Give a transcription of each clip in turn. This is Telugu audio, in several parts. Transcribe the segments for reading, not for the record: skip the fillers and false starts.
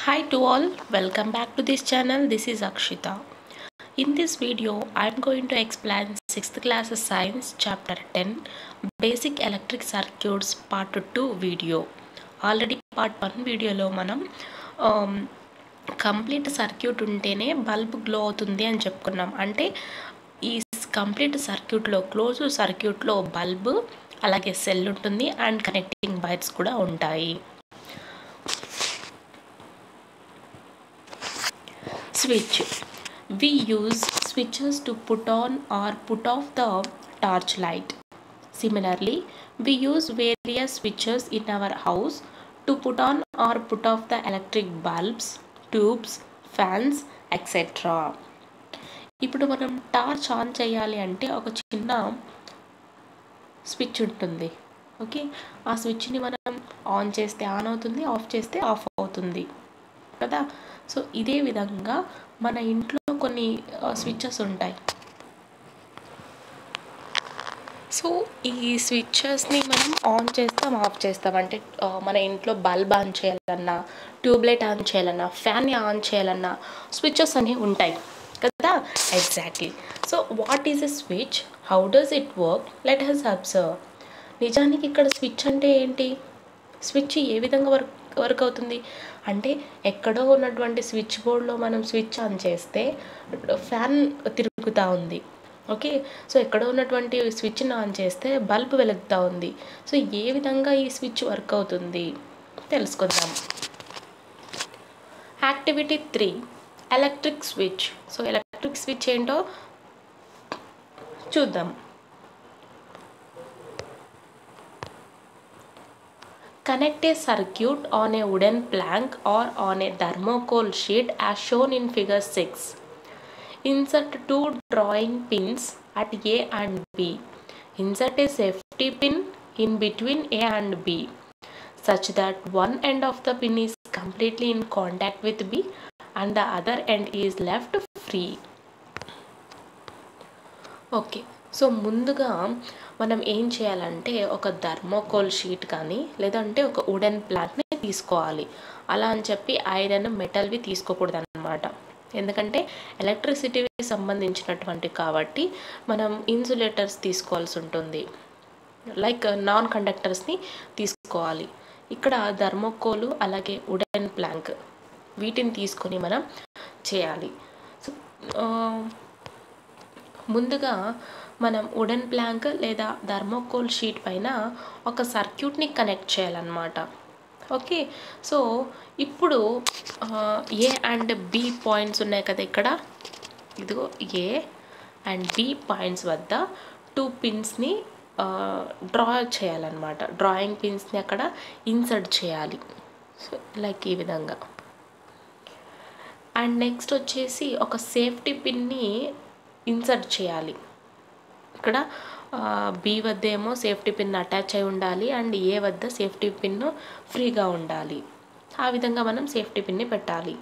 Hi to all, welcome back to this channel. This is Akshita. In this video, I am going to explain 6th class science chapter 10 basic electric circuits part 2 video. Already part 1 వీడియోలో మనం కంప్లీట్ సర్క్యూట్ ఉంటేనే బల్బ్ గ్లో అవుతుంది అని చెప్పుకున్నాం. అంటే ఈ కంప్లీట్ సర్క్యూట్లో క్లోజ్ సర్క్యూట్లో బల్బ్ అలాగే సెల్ ఉంటుంది అండ్ కనెక్టింగ్ వైర్స్ కూడా ఉంటాయి. Switch. We use switches to put on or put off the torch light. Similarly, we use various switches in our house to put on or put off the electric bulbs, tubes, fans, etc. ఇప్పుడు మనం టార్చ్ ఆన్ చేయాలి అంటే ఒక చిన్న స్విచ్ ఉంటుంది. ఓకే, ఆ స్విచ్ని మనం ఆన్ చేస్తే ఆన్ అవుతుంది, ఆఫ్ చేస్తే ఆఫ్ అవుతుంది కదా. సో ఇదే విధంగా మన ఇంట్లో కొన్ని స్విచ్చెస్ ఉంటాయి. సో ఈ స్విచ్చెస్ని మనం ఆన్ చేస్తాం, ఆఫ్ చేస్తాం. అంటే మన ఇంట్లో బల్బ్ ఆన్ చేయాలన్నా, ట్యూబ్లైట్ ఆన్ చేయాలన్నా, ఫ్యాన్ ఆన్ చేయాలన్నా స్విచ్చెస్ అనేవి ఉంటాయి కదా. Exactly. So what is a switch, how does it work, let us observe. నిజానికి ఇక్కడ స్విచ్ అంటే ఏంటి, స్విచ్ ఏ విధంగా వర్క్ అవుతుంది అంటే, ఎక్కడో ఉన్నటువంటి స్విచ్ బోర్డ్లో మనం స్విచ్ ఆన్ చేస్తే ఫ్యాన్ తిరుగుతూ ఉంది. ఓకే, సో ఎక్కడో ఉన్నటువంటి స్విచ్ని ఆన్ చేస్తే బల్బ్ వెలుగుతూ ఉంది. సో ఏ విధంగా ఈ స్విచ్ వర్క్ అవుతుంది తెలుసుకుందాం. Activity 3 electric switch. So electric switch ఏంటో చూద్దాం. Connect a circuit on a wooden plank or on a thermocol sheet as shown in figure 6. Insert two drawing pins at A and B. Insert a safety pin in between A and B such that one end of the pin is completely in contact with B and the other end is left free. Okay, so ముందుగా మనం ఏం చేయాలంటే ఒక థర్మోకోల్ షీట్ కానీ లేదంటే ఒక వుడెన్ ప్లాంక్ని తీసుకోవాలి. అలా అని చెప్పి ఐరన్ మెటల్వి తీసుకోకూడదు అన్నమాట. ఎందుకంటే ఎలక్ట్రిసిటీకి సంబంధించినటువంటి కాబట్టి మనం ఇన్సులేటర్స్ తీసుకోవాల్సి ఉంటుంది, లైక్ నాన్ కండక్టర్స్ని తీసుకోవాలి. ఇక్కడ థర్మోకోలు అలాగే వుడెన్ ప్లాంక్ వీటిని తీసుకొని మనం చేయాలి. ముందుగా మనం వుడెన్ ప్లాంక్ లేదా థర్మోకోల్ షీట్ పైన ఒక సర్క్యూట్ని కనెక్ట్ చేయాలన్నమాట. ఓకే, సో ఇప్పుడు ఏ అండ్ బి పాయింట్స్ ఉన్నాయి కదా ఇక్కడ, ఇదిగో ఏ అండ్ బి పాయింట్స్ వద్ద 2 పిన్స్ని డ్రా చేయాలన్నమాట. డ్రాయింగ్ పిన్స్ని అక్కడ ఇన్సర్ట్ చేయాలి. సో లైక్ ఈ విధంగా. అండ్ నెక్స్ట్ వచ్చేసి ఒక సేఫ్టీ పిన్ని ఇన్సర్ట్ చేయాలి. ఇక్కడ బి వద్ద ఏమో సేఫ్టీ పిన్ అటాచ్ అయి ఉండాలి అండ్ ఏ వద్ద సేఫ్టీ పిన్ ఫ్రీగా ఉండాలి. ఆ విధంగా మనం సేఫ్టీ పిన్ని పెట్టాలి.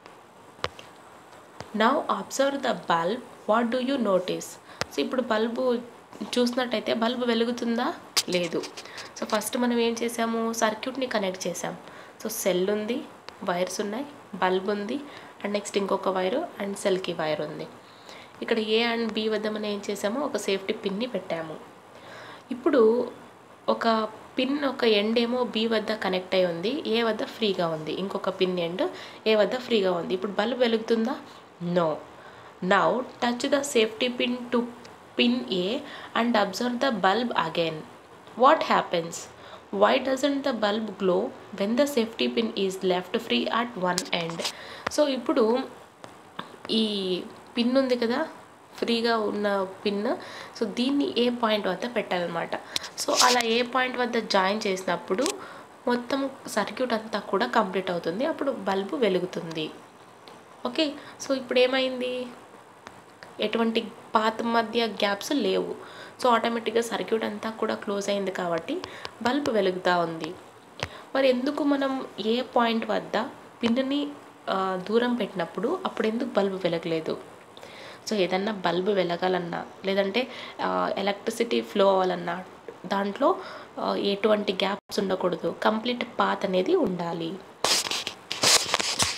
Now observe the bulb, what do you notice. So ఇప్పుడు బల్బు చూసినట్టయితే బల్బు వెలుగుతుందా, లేదు. సో ఫస్ట్ మనం ఏం చేసాము, సర్క్యూట్ని కనెక్ట్ చేసాం. సో సెల్ ఉంది, వైర్స్ ఉన్నాయి, బల్బ్ ఉంది అండ్ నెక్స్ట్ ఇంకొక వైరు అండ్ సెల్కి వైర్ ఉంది. ఇక్కడ ఏ అండ్ బి వద్ద మనం ఏం చేసామో ఒక సేఫ్టీ పిన్ని పెట్టాము. ఇప్పుడు ఒక పిన్ ఒక ఎండ్ ఏమో బి వద్ద కనెక్ట్ అయి ఉంది, ఏ వద్ద ఫ్రీగా ఉంది. ఇంకొక పిన్ ఎండ్ ఏ వద్ద ఫ్రీగా ఉంది. ఇప్పుడు బల్బ్ వెలుగుతుందా, no. Now touch the safety pin to pin A and observe the bulb again. What happens, why doesn't the bulb glow when the safety pin is left free at one end. So ఇప్పుడు ఈ పిన్ ఉంది కదా, ఫ్రీగా ఉన్న పిన్, సో దీన్ని ఏ పాయింట్ వద్ద పెట్టాలన్నమాట. సో అలా ఏ పాయింట్ వద్ద జాయిన్ చేసినప్పుడు మొత్తం సర్క్యూట్ అంతా కూడా కంప్లీట్ అవుతుంది, అప్పుడు బల్బు వెలుగుతుంది. ఓకే, సో ఇప్పుడు ఏమైంది, ఎటువంటి పాత్ మధ్య గ్యాప్స్ లేవు. సో ఆటోమేటిక్గా సర్క్యూట్ అంతా కూడా క్లోజ్ అయింది కాబట్టి బల్బు వెలుగుతూ ఉంది. మరి ఎందుకు మనం ఏ పాయింట్ వద్ద పిన్ని దూరం పెట్టినప్పుడు అప్పుడు ఎందుకు బల్బు వెలగలేదు. సో ఏదన్నా బల్బు వెలగాలన్నా లేదంటే ఎలక్ట్రిసిటీ ఫ్లో అవ్వాలన్నా దాంట్లో ఎటువంటి గ్యాప్స్ ఉండకూడదు, కంప్లీట్ పాత్ అనేది ఉండాలి.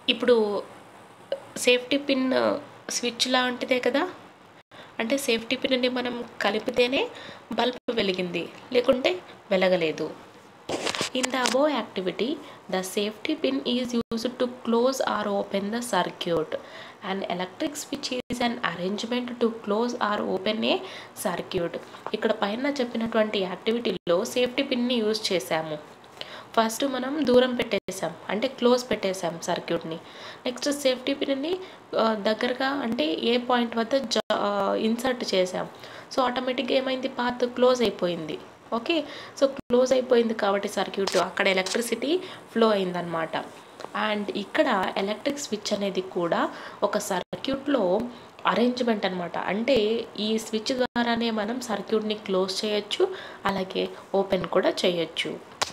ఇప్పుడు సేఫ్టీ పిన్ స్విచ్ లాంటిదే కదా, అంటే సేఫ్టీ పిన్ని మనం కలిపితేనే బల్బ్ వెలిగింది, లేకుంటే వెలగలేదు. In the above activity, the safety pin is used to close or open the circuit. An electric switch is an arrangement to close or open a circuit. ఇక్కడ పైన చెప్పినటువంటి యాక్టివిటీలో సేఫ్టీ పిన్ని యూజ్ చేసాము. ఫస్ట్ మనం దూరం పెట్టేసాం, అంటే క్లోజ్ పెట్టేసాం సర్క్యూట్ని. నెక్స్ట్ సేఫ్టీ పిన్ని దగ్గరగా అంటే ఏ పాయింట్ వద్ద ఇన్సర్ట్ చేసాం. సో ఆటోమేటిక్గా ఏమైంది, పాత్ క్లోజ్ అయిపోయింది. ఓకే, సో క్లోజ్ అయిపోయింది కాబట్టి సర్క్యూట్ అక్కడ ఎలక్ట్రిసిటీ ఫ్లో అయిందనమాట. అండ్ ఇక్కడ ఎలక్ట్రిక్ స్విచ్ అనేది కూడా ఒక సర్క్యూట్లో అరేంజ్మెంట్ అనమాట. అంటే ఈ స్విచ్ ద్వారానే మనం సర్క్యూట్ని క్లోజ్ చేయొచ్చు, అలాగే ఓపెన్ కూడా చేయొచ్చు.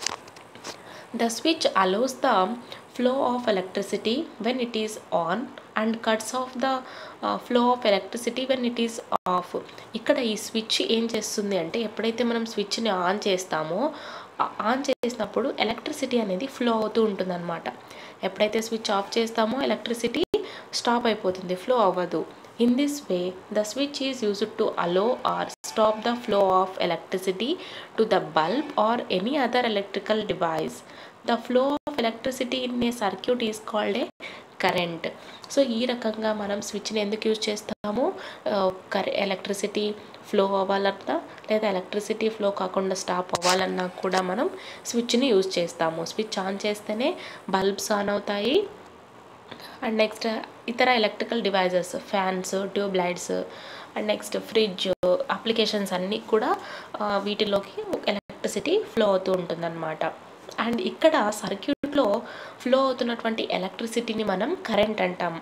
The switch allows the flow of electricity when it is on and cuts off the flow of electricity when it is off. ఇక్కడ ఈ స్విచ్ ఏం చేస్తుంది అంటే, ఎప్పుడైతే మనం స్విచ్ని ఆన్ చేస్తామో, ఆన్ చేసినప్పుడు ఎలక్ట్రిసిటీ అనేది ఫ్లో అవుతూ ఉంటుంది అనమాట. ఎప్పుడైతే స్విచ్ ఆఫ్ చేస్తామో ఎలక్ట్రిసిటీ స్టాప్ అయిపోతుంది, ఫ్లో అవ్వదు. In this way, the switch is used to allow or stop the flow of electricity to the bulb or any other electrical device. The flow of electricity in a circuit is called a current. So ఈ రకంగా మనం స్విచ్ని ఎందుకు యూజ్ చేస్తాము, ఎలక్ట్రిసిటీ ఫ్లో అవ్వాలన్నా లేదా ఎలక్ట్రిసిటీ ఫ్లో కాకుండా స్టాప్ అవ్వాలన్నా కూడా మనం స్విచ్ని యూజ్ చేస్తాము. స్విచ్ ఆన్ చేస్తేనే బల్బ్స్ ఆన్ అవుతాయి. అండ్ నెక్స్ట్ ఇతర electrical devices, fans, tube lights, and next fridge applications అన్నీ కూడా వీటిలోకి ఎలక్ట్రిసిటీ ఫ్లో అవుతూ ఉంటుందన్నమాట. అండ్ ఇక్కడ సర్క్యూట్లో ఫ్లో అవుతున్నటువంటి ఎలక్ట్రిసిటీని మనం కరెంట్ అంటాం.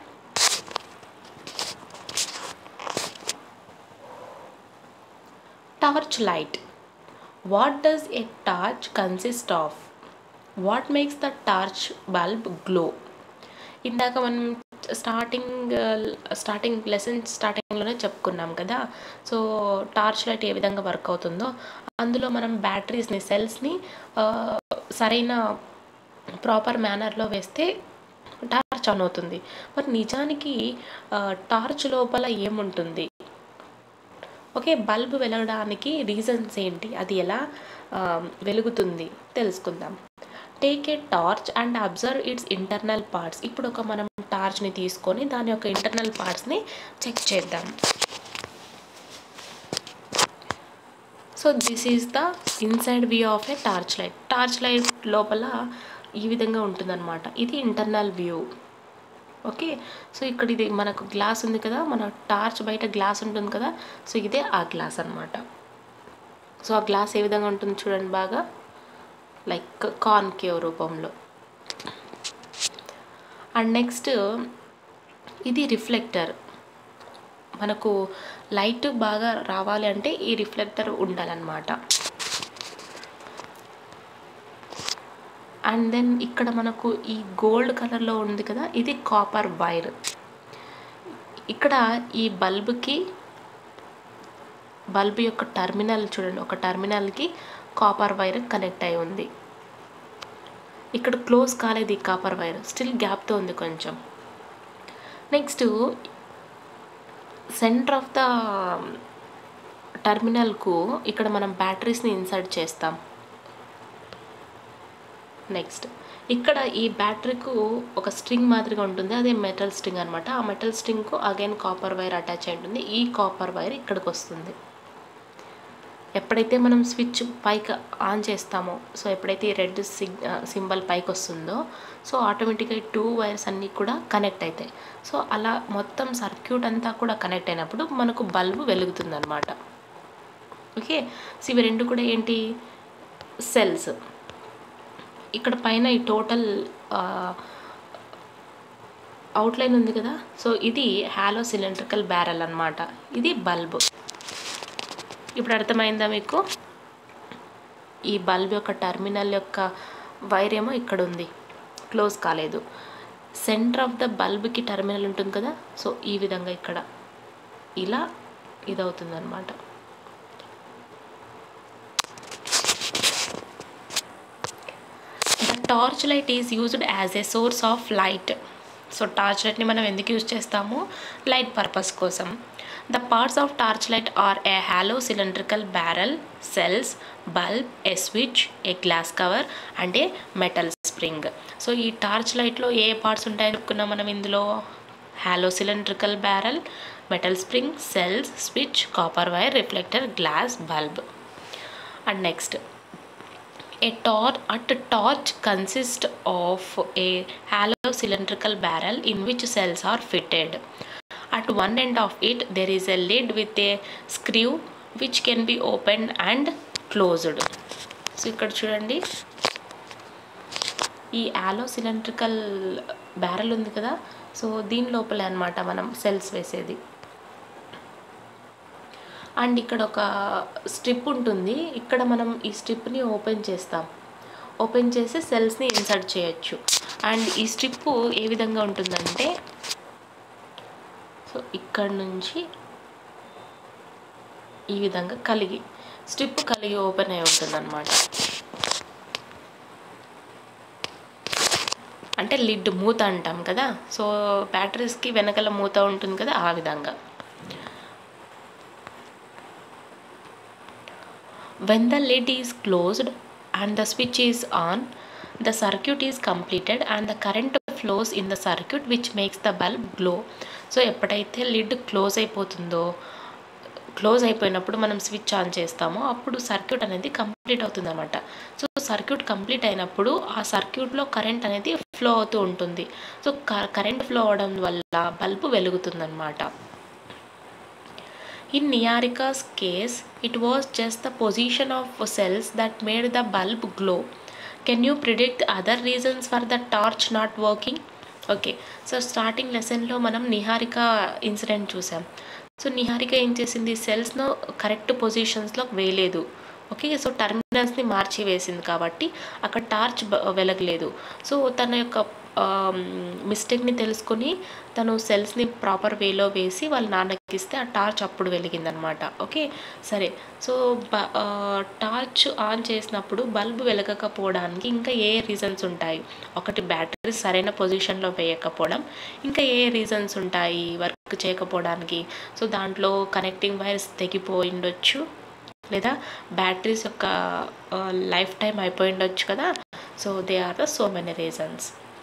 Torch light. What does a torch consist of? What makes the torch bulb glow? ఇందాక మనం స్టార్టింగ్ లెసన్ స్టార్టింగ్లోనే చెప్పుకున్నాం కదా. సో టార్చ్ లైట్ ఏ విధంగా వర్క్ అవుతుందో, అందులో మనం బ్యాటరీస్ని, సెల్స్ని సరైన ప్రాపర్ మేనర్లో వేస్తే టార్చ్ ఆన్ అవుతుంది. మరి నిజానికి టార్చ్ లోపల ఏముంటుంది? ఓకే, బల్బ్ వెలగడానికి రీజన్స్ ఏంటి, అది ఎలా వెలుగుతుంది తెలుసుకుందాం. Take a torch and observe its internal parts. ఇప్పుడు మనం టార్చ్ని తీసుకొని దాని యొక్క ఇంటర్నల్ పార్ట్స్ని చెక్ చేద్దాం. So this is the inside view of a torch light. Torch light లోపల ఈ విధంగా ఉంటుందన్నమాట. ఇది ఇంటర్నల్ వ్యూ. ఓకే, సో ఇక్కడ ఇది మనకు గ్లాస్ ఉంది కదా, మన టార్చ్ బయట గ్లాస్ ఉంటుంది కదా, సో ఇదే ఆ గ్లాస్ అన్నమాట. సో ఆ గ్లాస్ ఏ విధంగా ఉంటుంది చూడండి, బాగా లైక్ కాన్కేవ్ రూపంలో. అండ్ నెక్స్ట్ ఇది రిఫ్లెక్టర్. మనకు లైట్ బాగా రావాలి అంటే ఈ రిఫ్లెక్టర్ ఉండాలన్నమాట. అండ్ దెన్ ఇక్కడ మనకు ఈ గోల్డ్ కలర్లో ఉంది కదా, ఇది కాపర్ వైర్. ఇక్కడ ఈ బల్బ్ యొక్క టర్మినల్ చూడండి, ఒక టర్మినల్కి కాపర్ వైర్ కనెక్ట్ అయి ఉంది. ఇక్కడ క్లోజ్ కాలేదు ఈ కాపర్ వైర్, స్టిల్ గ్యాప్తో ఉంది కొంచెం. నెక్స్ట్ సెంటర్ ఆఫ్ ద టర్మినల్కు ఇక్కడ మనం బ్యాటరీస్ని ఇన్సర్ట్ చేస్తాం. నెక్స్ట్ ఇక్కడ ఈ బ్యాటరీకు ఒక స్ట్రింగ్ మాదిరిగా ఉంటుంది, అదే మెటల్ స్ట్రింగ్ అనమాట. ఆ మెటల్ స్ట్రింగ్కు అగైన్ కాపర్ వైర్ అటాచ్ అయి ఉంటుంది. ఈ కాపర్ వైర్ ఇక్కడికి వస్తుంది. ఎప్పుడైతే మనం స్విచ్ పైకి ఆన్ చేస్తామో, సో ఎప్పుడైతే ఈ రెడ్ సింబల్ పైకి వస్తుందో, సో ఆటోమేటిక్గా ఈ 2 వైర్స్ అన్నీ కూడా కనెక్ట్ అవుతాయి. సో అలా మొత్తం సర్క్యూట్ అంతా కూడా కనెక్ట్ అయినప్పుడు మనకు బల్బు వెలుగుతుంది అనమాట. ఓకే, సో ఇవి రెండు కూడా ఏంటి, సెల్స్. ఇక్కడ పైన ఈ టోటల్ అవుట్లైన్ ఉంది కదా, సో ఇది హాలో సిలిండ్రికల్ బ్యారెల్ అనమాట. ఇది బల్బు. ఇప్పుడు అర్థమైందా మీకు? ఈ బల్బ్ యొక్క టర్మినల్ యొక్క వైర్ ఏమో ఇక్కడ ఉంది, క్లోజ్ కాలేదు. సెంటర్ ఆఫ్ ద బల్బ్కి టర్మినల్ ఉంటుంది కదా, సో ఈ విధంగా ఇక్కడ ఇలా ఇదవుతుంది అనమాట. The torch light is used as a source of light. So torch లైట్ని మనం ఎందుకు యూజ్ చేస్తాము? లైట్ పర్పస్ కోసం. The parts of torch light are a hollow cylindrical barrel, cells, bulb, a switch, a glass cover and a metal spring. So ఈ టార్చ్ లైట్లో ఏ పార్ట్స్ ఉంటాయని చెప్పుకున్నాం మనం ఇందులో? Hollow cylindrical barrel, metal spring, cells, switch, copper wire, reflector, glass, bulb. And next, a torch consists of a hollow cylindrical barrel in which cells are fitted. At one end of it there is a lid with a screw which can be opened and closed. So ఇక్కడ చూడండి, ఈ హాలో సిలిండ్రికల్ బ్యారల్ ఉంది కదా, సో దీని లోపలే అన్నమాట మనం సెల్స్ వేసేది. అండ్ ఇక్కడ ఒక స్ట్రిప్ ఉంటుంది, ఇక్కడ మనం ఈ స్ట్రిప్ని ఓపెన్ చేస్తాం, ఓపెన్ చేసి సెల్స్ని ఇన్సర్ట్ చేయొచ్చు. అండ్ ఈ స్ట్రిప్ ఏ విధంగా ఉంటుందంటే, సో ఇక్కడ నుంచి ఈ విధంగా స్ట్రిప్ కలిగి ఓపెన్ అయి ఉంటుందన్నమాట. అంటే లిడ్, మూత అంటాం కదా, సో బ్యాటరీస్కి వెనకాల మూత ఉంటుంది కదా, ఆ విధంగా. When the lid is closed and the switch is on, the circuit is completed and the current flows in the circuit which makes the bulb glow. So ఎప్పుడైతే లిడ్ క్లోజ్ అయిపోయినప్పుడు మనం స్విచ్ ఆన్ చేస్తామో అప్పుడు సర్క్యూట్ అనేది కంప్లీట్ అవుతుంది అనమాట. సో సర్క్యూట్ కంప్లీట్ అయినప్పుడు ఆ సర్క్యూట్లో కరెంట్ అనేది ఫ్లో అవుతూ ఉంటుంది. సో కరెంట్ ఫ్లో అవడం వల్ల బల్బు వెలుగుతుంది అనమాట. In Niharika's case, it was just the position of cells that made the bulb glow. Can you predict other reasons for the torch not working? Okay, so starting లెసన్లో మనం నిహారిక ఇన్సిడెంట్ చూసాం. సో నిహారిక ఏం చేసింది, సెల్స్ను కరెక్ట్ పొజిషన్స్లో వేయలేదు. ఓకే, సో టర్మినల్స్ని మార్చి వేసింది కాబట్టి అక్కడ టార్చ్ వెలగలేదు. సో తన యొక్క మిస్టేక్ని తెలుసుకొని తను సెల్స్ని ప్రాపర్ వేలో వేసి వాళ్ళ నాన్నకి ఇస్తే ఆ టార్చ్ అప్పుడు వెలిగిందనమాట. ఓకే, సరే. సో టార్చ్ ఆన్ చేసినప్పుడు బల్బు వెలగకపోవడానికి ఇంకా ఏ రీజన్స్ ఉంటాయి? ఒకటి, బ్యాటరీ సరైన పొజిషన్లో వేయకపోవడం. ఇంకా ఏ రీజన్స్ ఉంటాయి వర్క్ చేయకపోవడానికి? సో దాంట్లో కనెక్టింగ్ వైర్స్ తెగిపోయి ఉండొచ్చు, లేదా బ్యాటరీస్ యొక్క లైఫ్ టైం అయిపోయి ఉండొచ్చు కదా. So they are the so many reasons.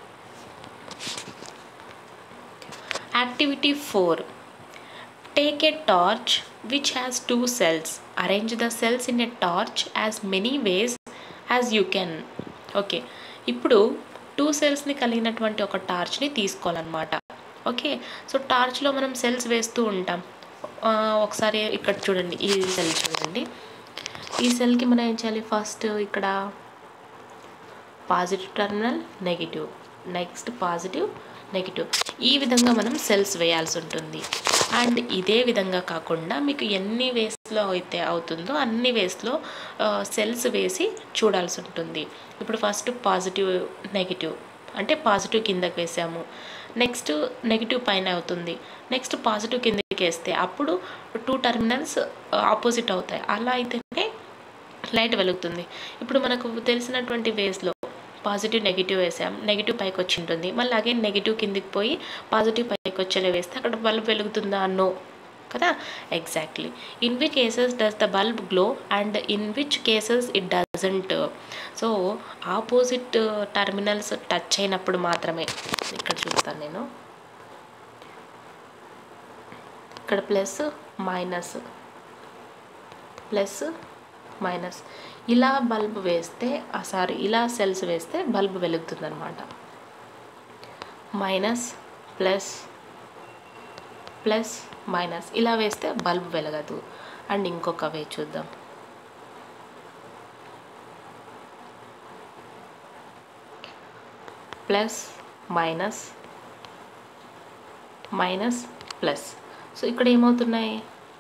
Activity 4. Take a torch which has 2 cells. Arrange the cells in a torch as many ways as you can. Okay, ఇప్పుడు 2 సెల్స్ని కలిగినటువంటి ఒక టార్చ్ని తీసుకోవాలన్నమాట. ఓకే, సో టార్చ్లో మనం సెల్స్ వేస్తూ ఉంటాం. ఒకసారి ఇక్కడ చూడండి, ఈ సెల్ చూడండి. ఈ సెల్కి మనం ఏం చేయాలి? ఫస్ట్ ఇక్కడ positive terminal, negative, next positive, negative, ఈ విధంగా మనం సెల్స్ వేయాల్సి ఉంటుంది. అండ్ ఇదే విధంగా కాకుండా మీకు ఎన్ని వేస్లో అయితే అవుతుందో అన్ని వేస్లో సెల్స్ వేసి చూడాల్సి ఉంటుంది. ఇప్పుడు ఫస్ట్ పాజిటివ్, నెగిటివ్, అంటే పాజిటివ్ కిందకి వేసాము, నెక్స్ట్ నెగిటివ్ పైన అవుతుంది, నెక్స్ట్ పాజిటివ్ కిందకి వేస్తే అప్పుడు 2 టర్మినల్స్ ఆపోజిట్ అవుతాయి. అలా అయితేనే లైట్ వెలుగుతుంది. ఇప్పుడు మనకు తెలిసినటువంటి వేస్లో పాజిటివ్, నెగిటివ్ వేసాం, నెగిటివ్ పైకి వచ్చి ఉంటుంది, మళ్ళీ అగైన్ నెగిటివ్ కిందికి పోయి పాజిటివ్ పైకి వచ్చేలా వేస్తే అక్కడ బల్బ్ వెలుగుతుందా? నో కదా. Exactly. In which cases does the bulb glow and in which cases it doesn't? So opposite terminals touch అయినప్పుడు మాత్రమే. ఇక్కడ చూస్తాను నేను, ఇక్కడ ప్లస్ మైనస్, ప్లస్ మైనస్, ఇలా బల్బ్ వేస్తే ఇలా సెల్స్ వేస్తే బల్బ్ వెలుగుతుంది అనమాట. మైనస్, ప్లస్, ప్లస్, మైనస్ ఇలా వేస్తే బల్బ్ వెలగదు. అండ్ ఇంకొక వే చూద్దాం. Plus, minus, minus, plus. So ఇక్కడ ఏమవుతున్నాయి?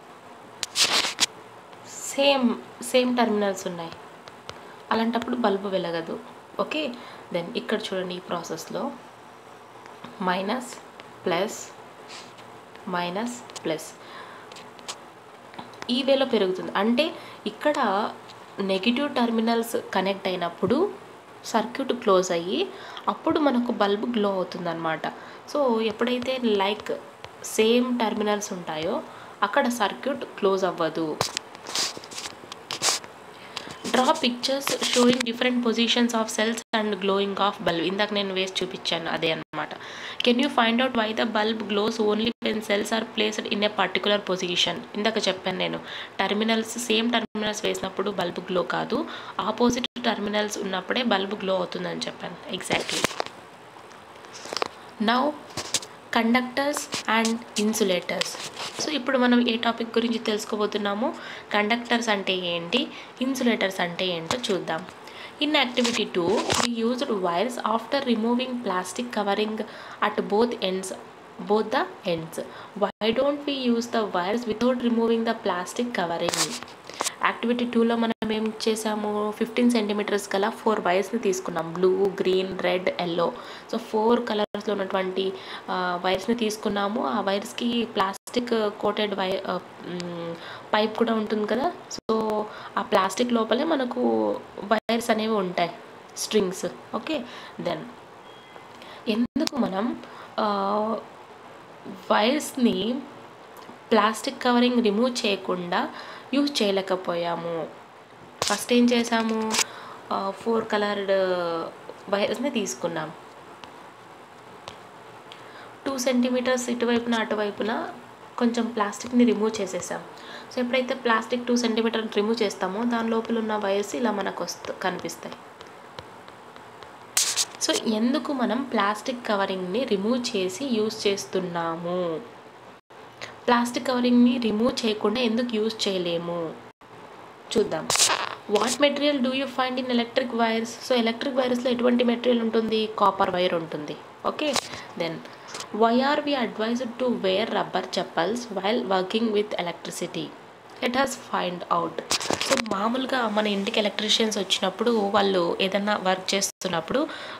సేమ్ టర్మినల్స్ ఉన్నాయి, అలాంటప్పుడు బల్బు వెలగదు. ఓకే, దెన్ ఇక్కడ చూడండి, ఈ ప్రాసెస్లో మైనస్, ప్లస్, మైనస్, ప్లస్ ఈ వేలో పెరుగుతుంది. అంటే ఇక్కడ నెగిటివ్ టర్మినల్స్ కనెక్ట్ అయినప్పుడు సర్క్యూట్ క్లోజ్ అయ్యి అప్పుడు మనకు బల్బ్ గ్లో అవుతుందన్నమాట. సో ఎప్పుడైతే లైక్ సేమ్ టెర్మినల్స్ ఉంటాయో అక్కడ సర్క్యూట్ క్లోజ్ అవ్వదు. Draw pictures showing different positions of cells and glowing of bulb. ఇందాక నేను వేసి చూపించాను అదే అనమాట. Can you find out why the bulb glows only when cells are placed in a particular position. ఇందాక చెప్పాను నేను, సేమ్ టర్మినల్స్ వేసినప్పుడు బల్బ్ గ్లో కాదు, ఆపోజిట్ టర్మినల్స్ ఉన్నప్పుడే బల్బ్ గ్లో అవుతుందని చెప్పాను. Exactly. Now conductors and insulators. So ఇప్పుడు మనం ఏ టాపిక్ గురించి తెలుసుకోబోతున్నామో, కండక్టర్స్ అంటే ఏంటి, ఇన్సులేటర్స్ అంటే ఏంటో చూద్దాం. In activity 2 we used wires after removing plastic covering at both the ends. Why don't we use the wires without removing the plastic covering? Activity 2లో మనం ఏం చేసాము, 15 సెంటీమీటర్స్ గల 4 వైర్స్ని తీసుకున్నాం. Blue, green, red, yellow. So 4 కలర్స్లో ఉన్నటువంటి వైర్స్ని తీసుకున్నాము. ఆ వైర్స్కి ప్లాస్టిక్ కోటెడ్ పైప్ కూడా ఉంటుంది కదా. సో ఆ ప్లాస్టిక్ లోపలే మనకు వైర్స్ అనేవి ఉంటాయి, స్ట్రింగ్స్. ఓకే, దెన్ ఎందుకు మనం వైర్స్ని ప్లాస్టిక్ కవరింగ్ రిమూవ్ చేయకుండా యూజ్ చేయలేకపోయాము? ఫస్ట్ ఏం చేసాము, 4 కలర్డ్ వైర్స్ని తీసుకున్నాం. 2 సెంటీమీటర్స్ ఇటువైపున అటువైపున కొంచెం ప్లాస్టిక్ని రిమూవ్ చేసేసాం. సో ఎప్పుడైతే ప్లాస్టిక్ 2 సెంటీమీటర్ రిమూవ్ చేస్తామో దాని లోపల ఉన్న వైర్స్ ఇలా మనకు కనిపిస్తాయి. సో ఎందుకు మనం ప్లాస్టిక్ కవరింగ్ని రిమూవ్ చేసి యూజ్ చేస్తున్నాము? ప్లాస్టిక్ కవరింగ్ని రిమూవ్ చేయకుండా ఎందుకు యూజ్ చేయలేము చూద్దాం. What material do you find in electric wires? So electric వైర్స్లో ఎటువంటి మెటీరియల్ ఉంటుంది? కాపర్ వైర్ ఉంటుంది. Okay, then why are we advised to wear rubber chappals while working with electricity? Let us find out. So మామూలుగా మన ఇంటికి ఎలక్ట్రీషియన్స్ వచ్చినప్పుడు వాళ్ళు ఏదన్నా వర్క్ చేస్తున్నప్పుడు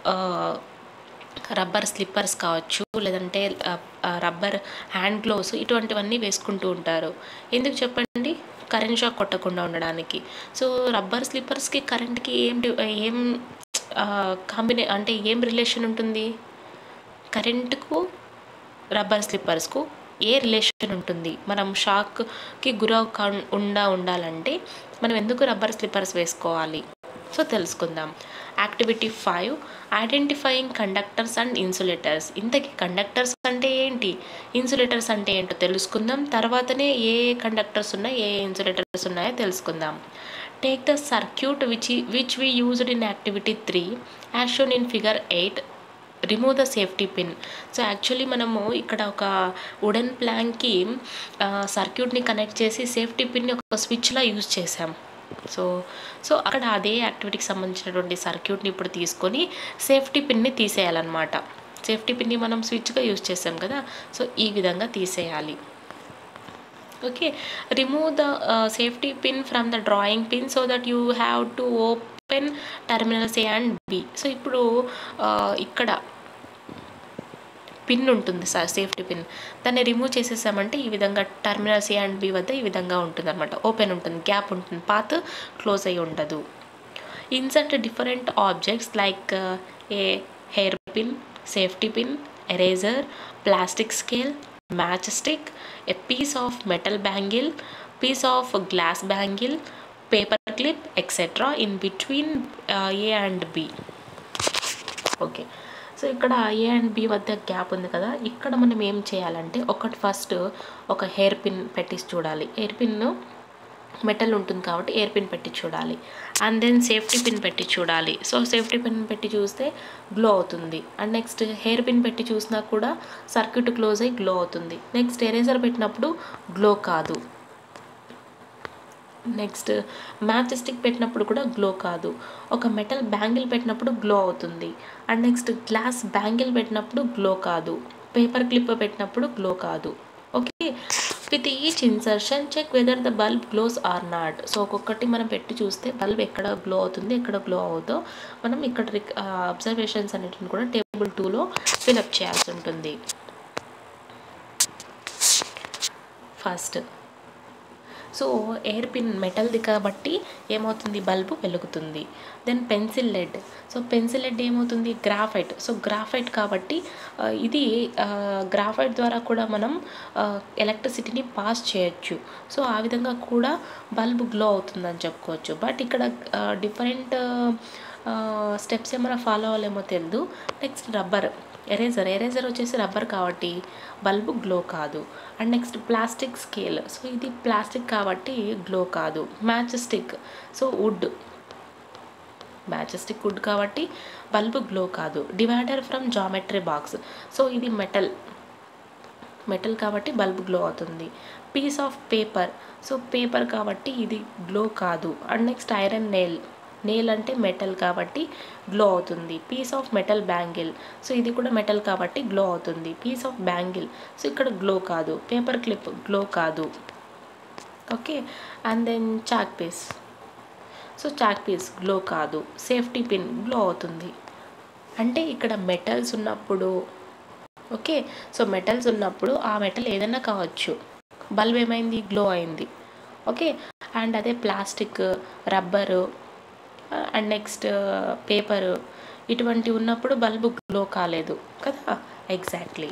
రబ్బర్ స్లిప్పర్స్ కావచ్చు, లేదంటే రబ్బర్ హ్యాండ్ గ్లోవ్స్, ఇటువంటివన్నీ వేసుకుంటూ ఉంటారు. ఎందుకు చెప్పండి? కరెంట్ షాక్ కొట్టకుండా ఉండడానికి. సో రబ్బర్ స్లిప్పర్స్కి కరెంట్కి ఏం అంటే ఏం రిలేషన్ ఉంటుంది? కరెంటుకు రబ్బర్ స్లిప్పర్స్కు ఏ రిలేషన్ ఉంటుంది? మనం షాక్కి ఉండాలంటే మనం ఎందుకు రబ్బర్ స్లిప్పర్స్ వేసుకోవాలి? సో తెలుసుకుందాం. Activity 5 identifying conductors and insulators. ఇంతకీ కండక్టర్స్ అంటే ఏంటి, ఇన్సులేటర్స్ అంటే ఏంటో తెలుసుకుందాం. తర్వాతనే ఏ కండక్టర్స్ ఉన్నాయి, ఏ ఇన్సులేటర్స్ ఉన్నాయో తెలుసుకుందాం. Take the circuit which we used in activity 3 as shown in figure 8. Remove the safety pin. So actually మనము ఇక్కడ ఒక వుడెన్ ప్లాంక్కి సర్క్యూట్ని కనెక్ట్ చేసి సేఫ్టీ పిన్ని ఒక స్విచ్లా యూజ్ చేసాం. సో అక్కడ అదే యాక్టివిటీకి సంబంధించినటువంటి సర్క్యూట్ని ఇప్పుడు తీసుకొని సేఫ్టీ పిన్ని తీసేయాలన్నమాట. సేఫ్టీ పిన్ని మనం స్విచ్గా యూజ్ చేసాం కదా, సో ఈ విధంగా తీసేయాలి. Okay, remove the safety pin from the drawing pin so that you have to open terminals A and B. So ఇప్పుడు ఇక్కడ పిన్ ఉంటుంది సార్, సేఫ్టీ పిన్, దాన్ని రిమూవ్ చేసేసామంటే ఈ విధంగా టర్మినల్స్ A and B వద్ద ఈ విధంగా ఉంటుంది అనమాట. ఓపెన్ ఉంటుంది, గ్యాప్ ఉంటుంది, పాత్ క్లోజ్ అయ్యి ఉండదు. Insert different objects like a hair pin, safety pin, eraser, plastic scale, match stick, a piece of metal bangle, piece of glass bangle, paper clip etcetera in between A and B. Okay, so ఇక్కడ A and B వద్ద గ్యాప్ ఉంది కదా, ఇక్కడ మనం ఏం చేయాలంటే ఫస్ట్ ఒక హెయిర్ పిన్ పెట్టి చూడాలి. హెయిర్ పిన్ మెటల్ ఉంటుంది కాబట్టి ఎయిర్ పిన్ పెట్టి చూడాలి. అండ్ దెన్ సేఫ్టీ పిన్ పెట్టి చూడాలి. సో సేఫ్టీ పిన్ పెట్టి చూస్తే గ్లో అవుతుంది. అండ్ నెక్స్ట్ హెయిర్ పిన్ పెట్టి చూసినా కూడా సర్క్యూట్ క్లోజ్ అయ్యి గ్లో అవుతుంది. నెక్స్ట్ ఎరేజర్ పెట్టినప్పుడు గ్లో కాదు. నెక్స్ట్ మ్యాచ్ స్టిక్ పెట్టినప్పుడు కూడా గ్లో కాదు. ఒక మెటల్ బ్యాంగిల్ పెట్టినప్పుడు గ్లో అవుతుంది. అండ్ నెక్స్ట్ గ్లాస్ బ్యాంగిల్ పెట్టినప్పుడు గ్లో కాదు. పేపర్ క్లిప్ పెట్టినప్పుడు గ్లో కాదు. Okay, with each insertion check whether the bulb glows or not. So ఒక్కొక్కటి మనం పెట్టి చూస్తే బల్బ్ ఎక్కడ గ్లో అవుతుంది, ఎక్కడ గ్లో అవుతుందో మనం ఇక్కడ అబ్జర్వేషన్స్ అన్నిటిని కూడా టేబుల్ 2లో ఫిలప్ చేయాల్సి ఉంటుంది. ఫస్ట్ సో ఎయిర్ పిన్ మెటల్ది కాబట్టి ఏమవుతుంది, బల్బు వెలుగుతుంది. Then pencil lead. So pencil lead ఏమవుతుంది, గ్రాఫైట్. సో గ్రాఫైట్ కాబట్టి ఇది గ్రాఫైట్ ద్వారా కూడా మనం ఎలక్ట్రిసిటీని పాస్ చేయొచ్చు. సో ఆ విధంగా కూడా బల్బు గ్లో అవుతుందని చెప్పుకోవచ్చు. బట్ ఇక్కడ డిఫరెంట్ స్టెప్స్ ఏమైనా ఫాలో అవ్వాలేమో తెలియదు. నెక్స్ట్ రబ్బర్, ఎరేజర్ వచ్చేసి రబ్బర్ కాబట్టి బల్బు గ్లో కాదు. And next plastic scale. So ఇది ప్లాస్టిక్ కాబట్టి గ్లో కాదు. మ్యాచ్ స్టిక్, సో వుడ్ కాబట్టి బల్బు గ్లో కాదు. Divider from geometry box. So ఇది మెటల్ కాబట్టి బల్బు గ్లో అవుతుంది. Piece of paper. So paper కాబట్టి ఇది గ్లో కాదు. అండ్ నెక్స్ట్ ఐరన్ నెయిల్ అంటే మెటల్ కాబట్టి గ్లో అవుతుంది. Piece of metal bangle. So ఇది కూడా మెటల్ కాబట్టి గ్లో అవుతుంది. పీస్ ఆఫ్ బ్యాంగిల్, సో ఇక్కడ గ్లో కాదు. పేపర్ క్లిప్ గ్లో కాదు. Okay. And then chalk piece. So chalk piece glow కాదు. సేఫ్టీ పిన్ గ్లో అవుతుంది. అంటే ఇక్కడ మెటల్స్ ఉన్నప్పుడు, ఓకే, సో మెటల్స్ ఉన్నప్పుడు ఆ మెటల్ ఏదైనా కావచ్చు, బల్బ్ ఏమైంది, గ్లో అయింది. ఓకే. అండ్ అదే plastic, rubber and next paper ఇటువంటి ఉన్నప్పుడు బల్బు గ్లో కాలేదు కదా. Exactly.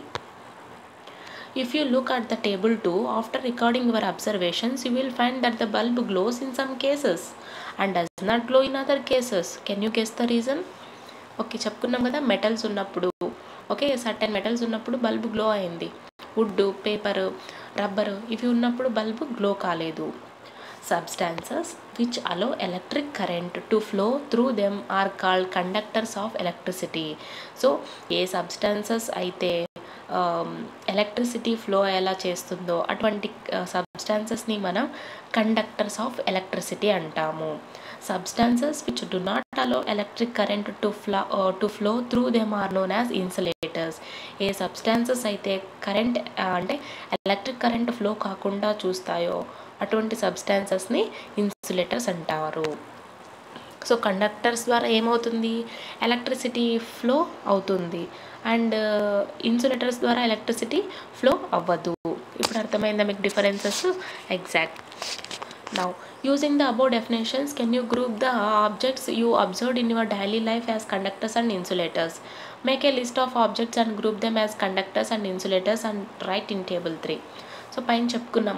If you look at the table 2, after recording your observations, you will find that the bulb glows in some cases and does not glow in other cases. Can you guess the reason? Okay, చెప్పుకున్నాం కదా మెటల్స్ ఉన్నప్పుడు, ఓకే, సర్టెన్ మెటల్స్ ఉన్నప్పుడు బల్బు గ్లో అయింది. వుడ్, పేపరు, రబ్బరు ఇవి ఉన్నప్పుడు బల్బు గ్లో కాలేదు. Substances which allow electric current to flow through them are called conductors of electricity. So ఏ సబ్స్టాన్సెస్ అయితే ఎలక్ట్రిసిటీ ఫ్లో ఎలా చేస్తుందో అటువంటి సబ్స్టాన్సెస్ని మనం కండక్టర్స్ ఆఫ్ ఎలక్ట్రిసిటీ అంటాము. Substances which do not allow electric current to flow through them are known as insulators. ఏ సబ్స్టాన్సెస్ అయితే కరెంట్ అంటే ఎలక్ట్రిక్ కరెంట్ ఫ్లో కాకుండా చూస్తాయో అటువంటి సబ్స్టాన్సెస్ని ఇన్సులేటర్స్ అంటారు. సో కండక్టర్స్ ద్వారా ఏమవుతుంది, ఎలక్ట్రిసిటీ ఫ్లో అవుతుంది. అండ్ ఇన్సులేటర్స్ ద్వారా ఎలక్ట్రిసిటీ ఫ్లో అవ్వదు. ఇప్పుడు అర్థమైందా మీకు differences? Exact. Now using the above definitions can you group the objects you observed in your daily life as conductors and insulators. Make a list of objects and group them as conductors and insulators and write in table 3. So పైన చెప్పుకున్నాం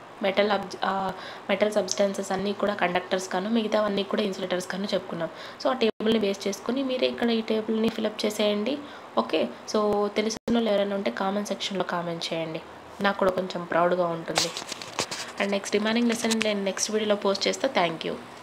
మెటల్ సబ్స్టాన్సెస్ అన్నీ కూడా కండక్టర్స్ కాను, మిగతావన్నీ కూడా ఇన్సులేటర్స్ కాను చెప్పుకున్నాం. సో ఆ టేబుల్ని బేస్ చేసుకుని మీరే ఇక్కడ ఈ టేబుల్ని ఫిలప్ చేసేయండి. ఓకే. సో తెలిసిన వాళ్ళు ఎవరైనా ఉంటే కామెంట్ సెక్షన్లో కామెంట్ చేయండి, నాకు కూడా కొంచెం ప్రౌడ్గా ఉంటుంది. అండ్ నెక్స్ట్ రిమైనింగ్ లెసన్ నేను నెక్స్ట్ వీడియోలో పోస్ట్ చేస్తా. Thank you.